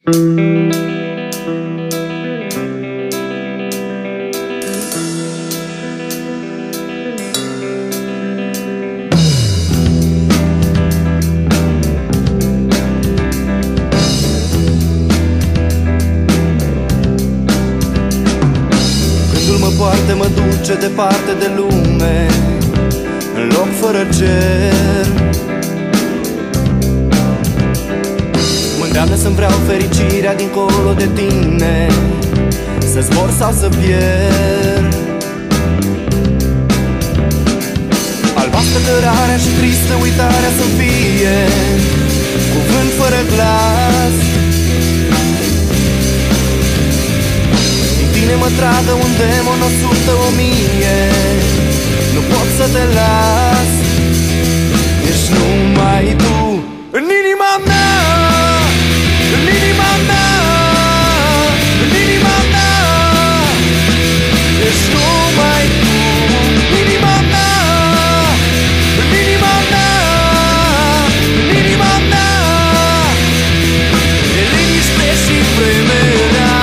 Gândul mă poartă, mă duce departe de lume, în loc fără cer. Mă îndeamnă să-mi vreau fericirea dincolo de tine, să zbor sau să pierd. Albastră cărarea și tristă uitarea să fie cuvânt fără glas. Din tine mă tragă un demon, 100, 1000. Nu pot să te las, ești numai tu în inima mea, în inima mea, în inima mea. Ești numai tu în inima mea, în inima mea, în inima mea. E liniște și vremerea.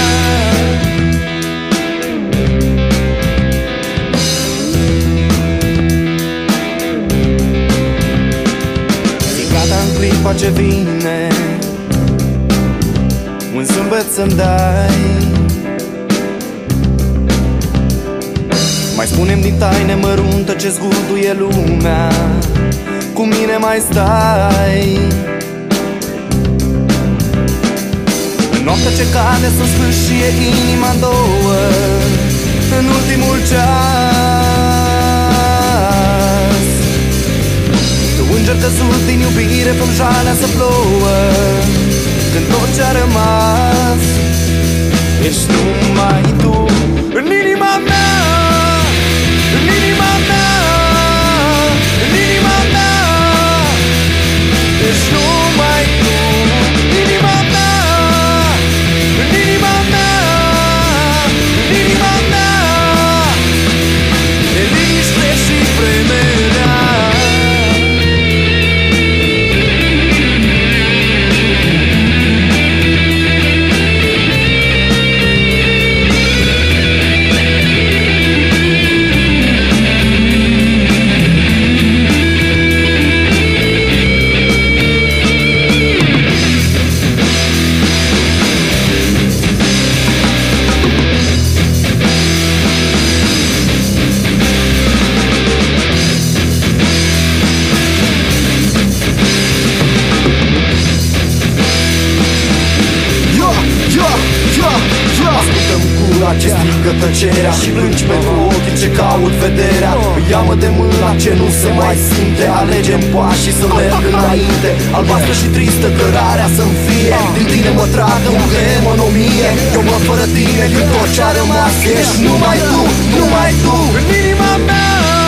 Clipa ce vine, un zâmbet să-mi dai. Mai spune-mi din taine măruntă ce zguduie lumea, cu mine mai stai. În noaptea ce cade să sfârșie inima-n două, în ultimul ceas. Tu înger căzut din iubire, fă-mi jalea să plouă, când tot ce-a rămas ești numai tu în inima mea, în inima mea, în inima mea. Ești numai tu în inima mea, în inima mea, în inima mea. E liniște și vremerea. Ascultă-mi gura ce strigă tăcerea și plângi pentru ochii ce caut vederea. Ia-mă de mâna ce nu se mai simte, alegem pașii să merg înainte. Albastră și tristă cărarea să-mi fie, din tine mă tragă un demon, 1000. Eu mă fără tine, când tot ce-a rămas ești numai tu, numai tu în inima mea.